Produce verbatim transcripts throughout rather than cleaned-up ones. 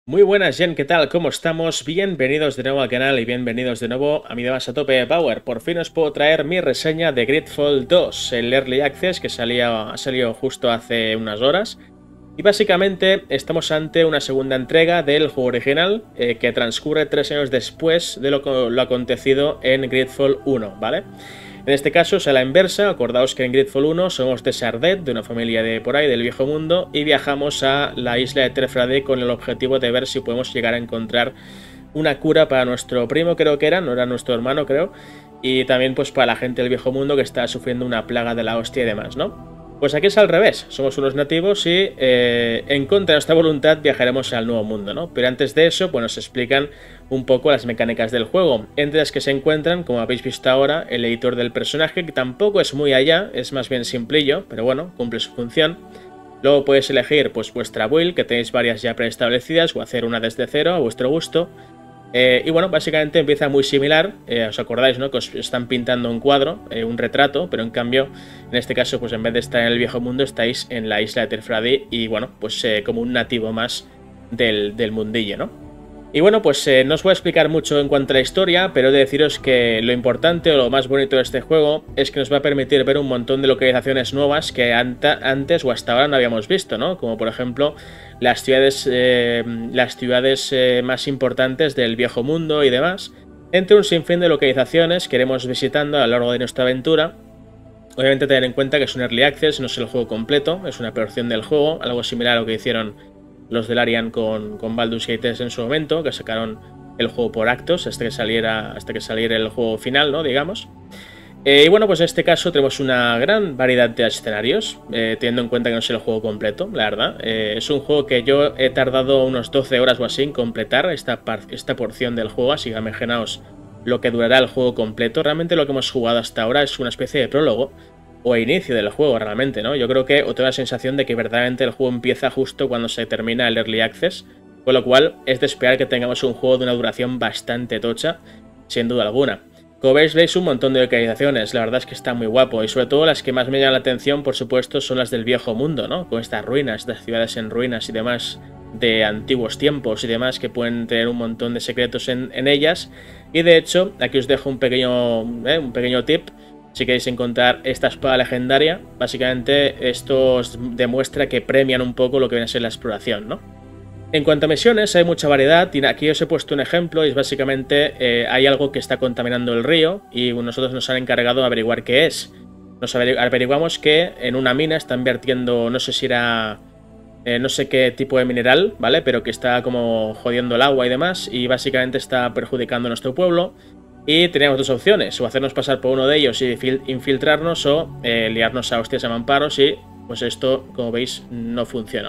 Muy buenas, Jen, ¿qué tal? ¿Cómo estamos? Bienvenidos de nuevo al canal y bienvenidos de nuevo a mi Demás a Tope de Power. Por fin os puedo traer mi reseña de Gridfall dos, el Early Access que salía, ha salido justo hace unas horas. Y básicamente estamos ante una segunda entrega del juego original eh, que transcurre tres años después de lo, lo acontecido en Gridfall uno, ¿vale? En este caso es a la inversa. Acordaos que en Gridfall uno somos de Sardet, de una familia de por ahí, del viejo mundo, y viajamos a la isla de Trefrade con el objetivo de ver si podemos llegar a encontrar una cura para nuestro primo, creo que era, no era nuestro hermano, creo, y también pues para la gente del viejo mundo que está sufriendo una plaga de la hostia y demás, ¿no? Pues aquí es al revés, somos unos nativos y eh, en contra de nuestra voluntad viajaremos al nuevo mundo, ¿no? Pero antes de eso, pues nos explican un poco las mecánicas del juego, entre las que se encuentran, como habéis visto ahora, el editor del personaje, que tampoco es muy allá, es más bien simplillo, pero bueno, cumple su función. Luego podéis elegir pues vuestra build, que tenéis varias ya preestablecidas, o hacer una desde cero a vuestro gusto. Eh, y bueno, básicamente empieza muy similar, eh, os acordáis, ¿no? Que os están pintando un cuadro, eh, un retrato, pero en cambio, en este caso, pues en vez de estar en el viejo mundo, estáis en la isla de Trefrade y bueno, pues eh, como un nativo más del, del mundillo, ¿no? Y bueno, pues eh, no os voy a explicar mucho en cuanto a la historia, pero he de deciros que lo importante o lo más bonito de este juego es que nos va a permitir ver un montón de localizaciones nuevas que antes o hasta ahora no habíamos visto, ¿no? Como por ejemplo las ciudades, eh, las ciudades eh, más importantes del viejo mundo y demás, entre un sinfín de localizaciones que iremos visitando a lo largo de nuestra aventura. Obviamente tener en cuenta que es un Early Access, no es el juego completo, es una porción del juego, algo similar a lo que hicieron los de Larian con, con Baldur's Gate tres en su momento, que sacaron el juego por actos hasta que saliera, hasta que saliera el juego final, ¿no? Digamos. Eh, y bueno, pues en este caso tenemos una gran variedad de escenarios, eh, teniendo en cuenta que no es el juego completo, la verdad. Eh, es un juego que yo he tardado unos doce horas o así en completar esta, esta porción del juego, así que imaginaos lo que durará el juego completo. Realmente lo que hemos jugado hasta ahora es una especie de prólogo, o inicio del juego realmente, ¿no? Yo creo que os tengo la sensación de que verdaderamente el juego empieza justo cuando se termina el Early Access, con lo cual es de esperar que tengamos un juego de una duración bastante tocha, sin duda alguna. Como veis, veis un montón de localizaciones, la verdad es que está muy guapo, y sobre todo las que más me llaman la atención, por supuesto, son las del viejo mundo, ¿no? Con estas ruinas, estas ciudades en ruinas y demás, de antiguos tiempos y demás, que pueden tener un montón de secretos en, en ellas, y de hecho, aquí os dejo un pequeño, eh, un pequeño tip. Si queréis encontrar esta espada legendaria, básicamente esto os demuestra que premian un poco lo que viene a ser la exploración, ¿no? En cuanto a misiones, hay mucha variedad, y aquí os he puesto un ejemplo, y es básicamente eh, hay algo que está contaminando el río, y nosotros nos han encargado de averiguar qué es. Nos averiguamos que en una mina están vertiendo, no sé si era, eh, no sé qué tipo de mineral, ¿vale? Pero que está como jodiendo el agua y demás, y básicamente está perjudicando a nuestro pueblo. Y teníamos dos opciones, o hacernos pasar por uno de ellos y infiltrarnos, o eh, liarnos a hostias a mamparos, y pues esto, como veis, no funcionó.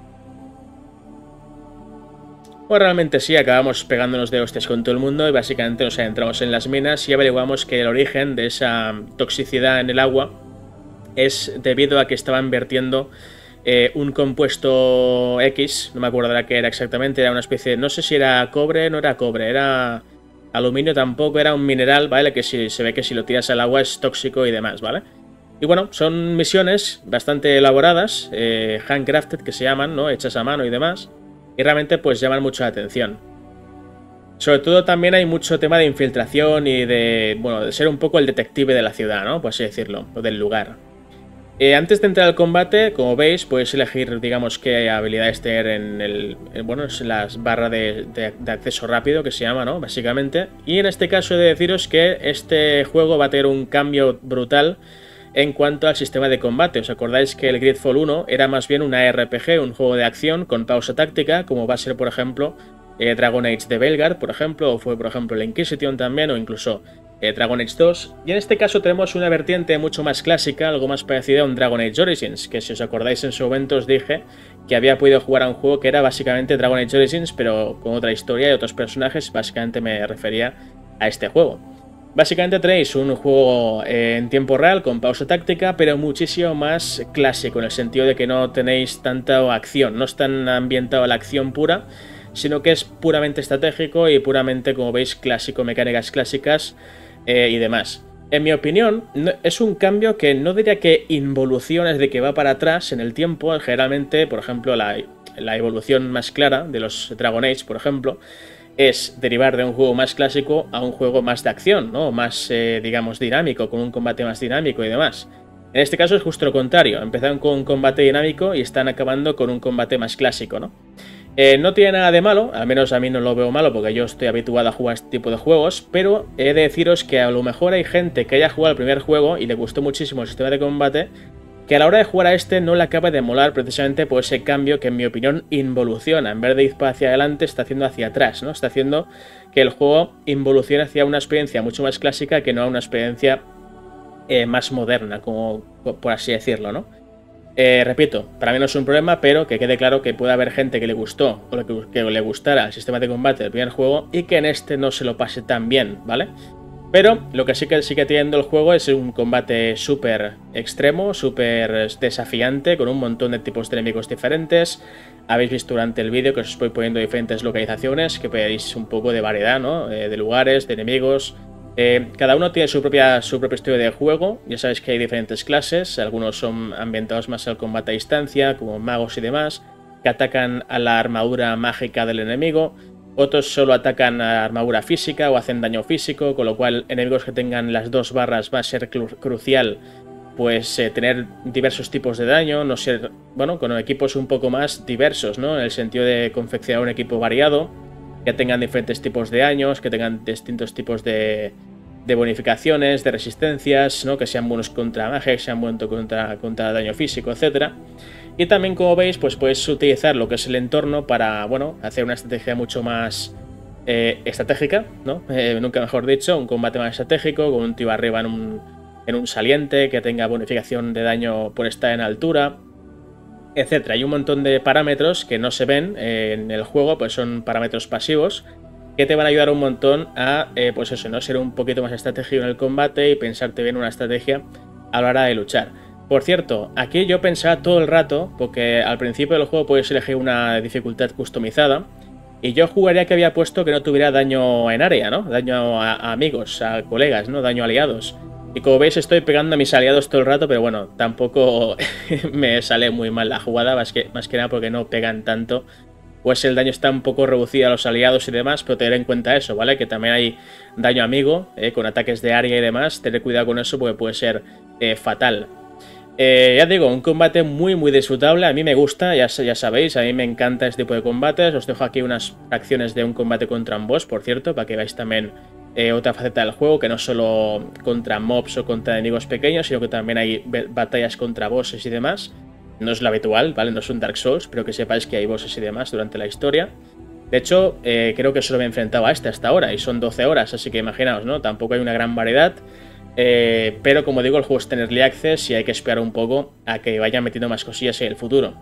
Pues realmente sí, acabamos pegándonos de hostias con todo el mundo y básicamente nos adentramos en las minas y averiguamos que el origen de esa toxicidad en el agua es debido a que estaban vertiendo eh, un compuesto X, no me acuerdo de qué era exactamente, era una especie de, no sé si era cobre, no era cobre, era aluminio tampoco, era un mineral, ¿vale? Que si, se ve que si lo tiras al agua es tóxico y demás, ¿vale? Y bueno, son misiones bastante elaboradas, eh, handcrafted que se llaman, ¿no? Hechas a mano y demás, y realmente pues llaman mucho la atención. Sobre todo también hay mucho tema de infiltración y de, bueno, de ser un poco el detective de la ciudad, ¿no? Por así decirlo, o del lugar. Eh, antes de entrar al combate, como veis, podéis elegir, digamos, qué habilidades tener en el, en, bueno, en las barras de, de, de acceso rápido, que se llama, ¿no? Básicamente. Y en este caso he de deciros que este juego va a tener un cambio brutal en cuanto al sistema de combate. ¿Os acordáis que el Gridfall uno era más bien una R P G, un juego de acción con pausa táctica, como va a ser, por ejemplo, eh, Dragon Age de Belgard, por ejemplo, o fue, por ejemplo, el Inquisition también, o incluso Eh, Dragon Age dos, y en este caso tenemos una vertiente mucho más clásica, algo más parecida a un Dragon Age Origins, que si os acordáis en su momento os dije que había podido jugar a un juego que era básicamente Dragon Age Origins, pero con otra historia y otros personajes. Básicamente me refería a este juego. Básicamente tenéis un juego eh, en tiempo real con pausa táctica, pero muchísimo más clásico, en el sentido de que no tenéis tanta acción, no es tan ambientado a la acción pura, sino que es puramente estratégico y puramente, como veis, clásico, mecánicas clásicas Eh, y demás. En mi opinión, no, es un cambio que no diría que involuciona, es de que va para atrás en el tiempo. Generalmente, por ejemplo, la, la evolución más clara de los Dragon Age, por ejemplo, es derivar de un juego más clásico a un juego más de acción, ¿no? Más, eh, digamos, dinámico, con un combate más dinámico y demás. En este caso es justo lo contrario, empezaron con un combate dinámico y están acabando con un combate más clásico, ¿no? Eh, no tiene nada de malo, al menos a mí no lo veo malo porque yo estoy habituado a jugar este tipo de juegos, pero he de deciros que a lo mejor hay gente que haya jugado el primer juego y le gustó muchísimo el sistema de combate, que a la hora de jugar a este no le acaba de molar precisamente por ese cambio que en mi opinión involuciona. En vez de ir hacia adelante, está haciendo hacia atrás, ¿no? Está haciendo que el juego involucione hacia una experiencia mucho más clásica que no a una experiencia eh, más moderna, como por así decirlo, ¿no? Eh, repito, para mí no es un problema, pero que quede claro que puede haber gente que le gustó o que, que le gustara el sistema de combate del primer juego y que en este no se lo pase tan bien, ¿vale? Pero lo que sí que sigue teniendo el juego es un combate súper extremo, súper desafiante, con un montón de tipos de enemigos diferentes. Habéis visto durante el vídeo que os estoy poniendo diferentes localizaciones, que veréis un poco de variedad, ¿no? Eh, de lugares, de enemigos. Eh, cada uno tiene su, propia, su propio estilo de juego. Ya sabéis que hay diferentes clases. Algunos son ambientados más al combate a distancia, como magos y demás, que atacan a la armadura mágica del enemigo. Otros solo atacan a armadura física o hacen daño físico, con lo cual enemigos que tengan las dos barras va a ser cru crucial pues eh, tener diversos tipos de daño, no ser, bueno, con equipos un poco más diversos, ¿no? En el sentido de confeccionar un equipo variado, que tengan diferentes tipos de daños, que tengan distintos tipos de, de bonificaciones, de resistencias, ¿no? Que sean buenos contra magia, que sean buenos contra, contra daño físico, etcétera. Y también, como veis, pues puedes utilizar lo que es el entorno para, bueno, hacer una estrategia mucho más eh, estratégica, ¿no? Eh, nunca mejor dicho, un combate más estratégico, con un tío arriba en un, en un saliente, que tenga bonificación de daño por estar en altura, etcétera. Hay un montón de parámetros que no se ven eh, en el juego, pues son parámetros pasivos, que te van a ayudar un montón a, eh, pues eso, ¿no? Ser un poquito más estratégico en el combate y pensarte bien una estrategia a la hora de luchar. Por cierto, aquí yo pensaba todo el rato, porque al principio del juego puedes elegir una dificultad customizada, y yo jugaría que había puesto que no tuviera daño en área, ¿no? Daño a, a amigos, a colegas, ¿no? Daño a aliados. Y como veis estoy pegando a mis aliados todo el rato, pero bueno, tampoco me sale muy mal la jugada, más que, más que nada porque no pegan tanto. Pues el daño está un poco reducido a los aliados y demás, pero tener en cuenta eso, ¿vale? Que también hay daño amigo, ¿eh? Con ataques de área y demás, tener cuidado con eso porque puede ser eh, fatal. Eh, ya digo, un combate muy muy disfrutable, a mí me gusta, ya, ya sabéis, a mí me encanta este tipo de combates. Os dejo aquí unas acciones de un combate contra un boss, por cierto, para que veáis también eh, otra faceta del juego, que no solo contra mobs o contra enemigos pequeños, sino que también hay batallas contra bosses y demás. No es lo habitual, ¿vale? No es un Dark Souls, pero que sepáis que hay bosses y demás durante la historia. De hecho, eh, creo que solo me he enfrentado a este hasta ahora, y son doce horas, así que imaginaos, ¿no? Tampoco hay una gran variedad. Eh, pero como digo, el juego es tener early access y hay que esperar un poco a que vayan metiendo más cosillas en el futuro.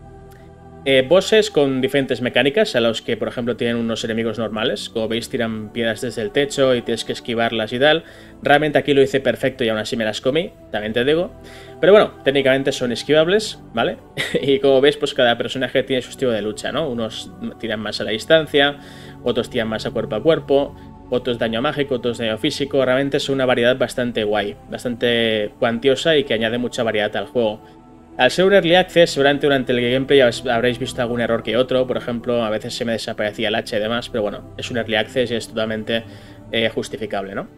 Eh, bosses con diferentes mecánicas, a los que por ejemplo tienen unos enemigos normales. Como veis tiran piedras desde el techo y tienes que esquivarlas y tal. Realmente aquí lo hice perfecto y aún así me las comí, también te digo. Pero bueno, técnicamente son esquivables, ¿vale? Y como veis, pues cada personaje tiene su estilo de lucha, ¿no? Unos tiran más a la distancia, otros tiran más a cuerpo a cuerpo, otros daño mágico, otros daño físico. Realmente es una variedad bastante guay, bastante cuantiosa y que añade mucha variedad al juego. Al ser un early access, seguramente durante el gameplay habréis visto algún error que otro. Por ejemplo, a veces se me desaparecía el hacha y demás, pero bueno, es un early access y es totalmente eh, justificable, ¿no?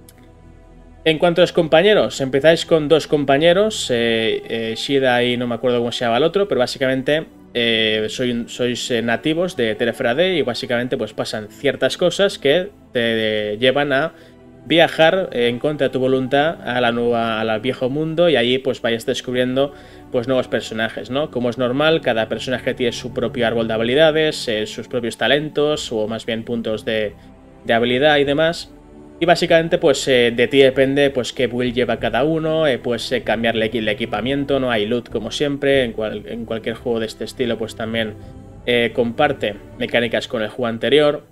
En cuanto a los compañeros, empezáis con dos compañeros, eh, eh, Shida y no me acuerdo cómo se llama el otro, pero básicamente eh, soy, sois eh, nativos de Terefrade y básicamente pues pasan ciertas cosas que te llevan a viajar en contra de tu voluntad a la nueva, al viejo mundo, y allí pues vayas descubriendo pues nuevos personajes, ¿no? Como es normal, cada personaje tiene su propio árbol de habilidades, eh, sus propios talentos o más bien puntos de, de habilidad y demás. Y básicamente pues eh, de ti depende pues qué build lleva cada uno, eh, pues eh, cambiarle el equipamiento, no hay loot como siempre, en, cual, en cualquier juego de este estilo pues también eh, comparte mecánicas con el juego anterior.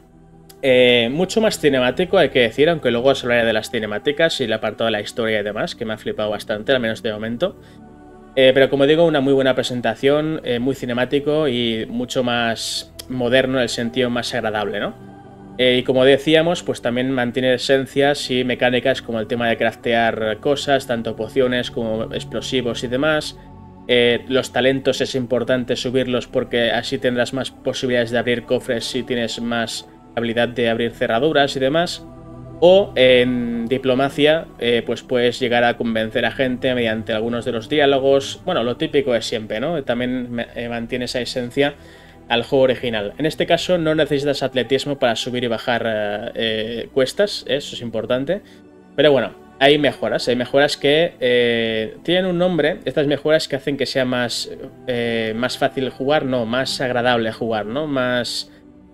Eh, mucho más cinemático hay que decir, aunque luego os hablaré de las cinemáticas y el apartado de la historia y demás, que me ha flipado bastante, al menos de momento. Eh, pero como digo, una muy buena presentación, eh, muy cinemático y mucho más moderno en el sentido más agradable, ¿no? Eh, y como decíamos, pues también mantiene esencias y mecánicas como el tema de craftear cosas, tanto pociones como explosivos y demás. Eh, los talentos es importante subirlos porque así tendrás más posibilidades de abrir cofres si tienes más habilidad de abrir cerraduras y demás. O en diplomacia, eh, pues puedes llegar a convencer a gente mediante algunos de los diálogos. Bueno, lo típico es siempre, ¿no? También me, eh, mantiene esa esencia al juego original. En este caso no necesitas atletismo para subir y bajar eh, eh, cuestas, eso es importante. Pero bueno, hay mejoras, hay mejoras que eh, tienen un nombre, estas mejoras que hacen que sea más, eh, más fácil jugar, no, más agradable jugar, ¿no? Más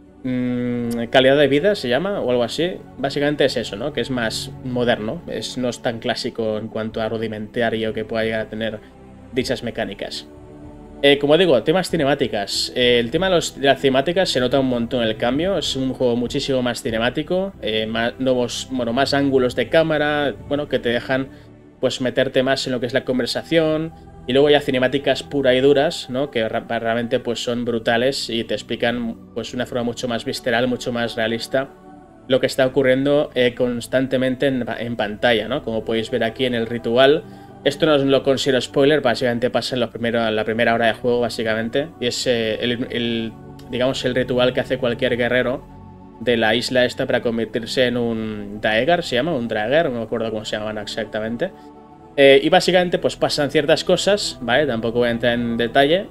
mmm, calidad de vida se llama o algo así. Básicamente es eso, ¿no? Que es más moderno, es, no es tan clásico en cuanto a rudimentario que pueda llegar a tener dichas mecánicas. Eh, como digo, temas cinemáticas. Eh, el tema de, los, de las cinemáticas se nota un montón el cambio. Es un juego muchísimo más cinemático. Eh, más, nuevos, bueno, más ángulos de cámara. Bueno, que te dejan pues meterte más en lo que es la conversación. Y luego ya cinemáticas puras y duras, ¿no? Que realmente pues son brutales y te explican pues una forma mucho más visceral, mucho más realista lo que está ocurriendo eh, constantemente en, en pantalla, ¿no? Como podéis ver aquí en el ritual. Esto no lo considero spoiler, básicamente pasa en los primero, la primera hora de juego, básicamente. Y es eh, el, el, digamos, el ritual que hace cualquier guerrero de la isla esta para convertirse en un Daegar, se llama, un Draegar, no me acuerdo cómo se llaman exactamente. Eh, y básicamente pues pasan ciertas cosas, ¿vale? Tampoco voy a entrar en detalle.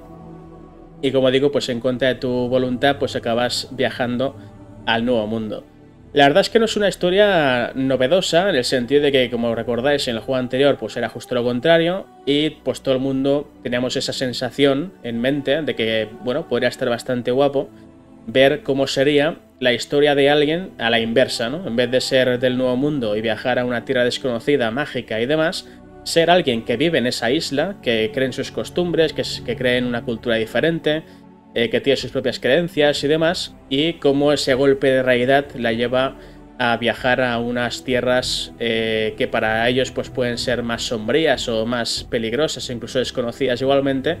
Y como digo, pues en contra de tu voluntad, pues acabas viajando al nuevo mundo. La verdad es que no es una historia novedosa, en el sentido de que, como recordáis, en el juego anterior pues era justo lo contrario y pues todo el mundo teníamos esa sensación en mente de que, bueno, podría estar bastante guapo ver cómo sería la historia de alguien a la inversa, ¿no? En vez de ser del nuevo mundo y viajar a una tierra desconocida, mágica y demás, ser alguien que vive en esa isla, que cree en sus costumbres, que, que cree en una cultura diferente, Eh, que tiene sus propias creencias y demás, y cómo ese golpe de realidad la lleva a viajar a unas tierras eh, que para ellos pues pueden ser más sombrías o más peligrosas, incluso desconocidas igualmente,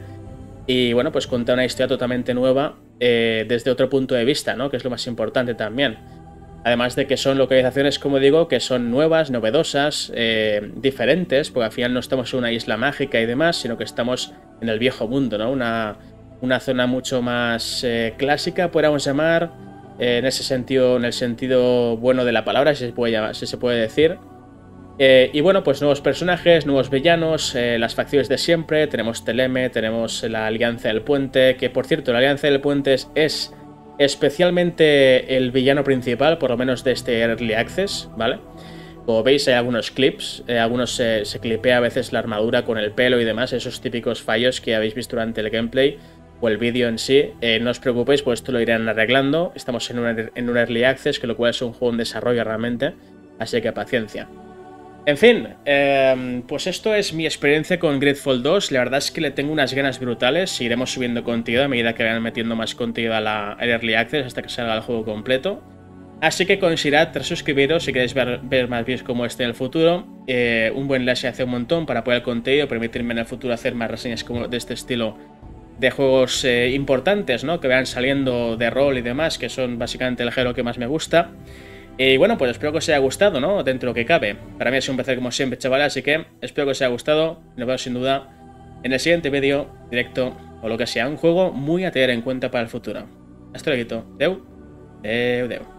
y bueno, pues contar una historia totalmente nueva eh, desde otro punto de vista, ¿no? Que es lo más importante también. Además de que son localizaciones, como digo, que son nuevas, novedosas, eh, diferentes, porque al final no estamos en una isla mágica y demás, sino que estamos en el viejo mundo, ¿no? Una... Una zona mucho más eh, clásica, podríamos llamar, eh, en ese sentido, en el sentido bueno de la palabra, si se puede, llamar, si se puede decir. Eh, y bueno, pues nuevos personajes, nuevos villanos, eh, las facciones de siempre. Tenemos Theleme, tenemos la Alianza del Puente, que por cierto, la Alianza del Puente es, es especialmente el villano principal, por lo menos de este Early Access, ¿vale? Como veis hay algunos clips, eh, algunos eh, se clipea a veces la armadura con el pelo y demás, esos típicos fallos que habéis visto durante el gameplay o el vídeo en sí. Eh, no os preocupéis, pues esto lo irán arreglando. Estamos en un, en un Early Access, que lo cual es un juego en desarrollo realmente, así que paciencia. En fin, eh, pues esto es mi experiencia con Gridfall dos. La verdad es que le tengo unas ganas brutales. Iremos subiendo contenido a medida que vayan metiendo más contenido a la, al Early Access hasta que salga el juego completo. Así que considerad suscribiros si queréis ver, ver más vídeos como este en el futuro. Eh, un buen like se hace un montón para apoyar el contenido, permitirme en el futuro hacer más reseñas como de este estilo de juegos eh, importantes, ¿no? Que vayan saliendo de rol y demás, que son básicamente el género que más me gusta. Y bueno, pues espero que os haya gustado, ¿no? Dentro de lo que cabe. Para mí es un placer como siempre, chavales, así que espero que os haya gustado. Nos vemos sin duda en el siguiente vídeo, directo o lo que sea. Un juego muy a tener en cuenta para el futuro. Hasta luego. Deu. Deu, deu.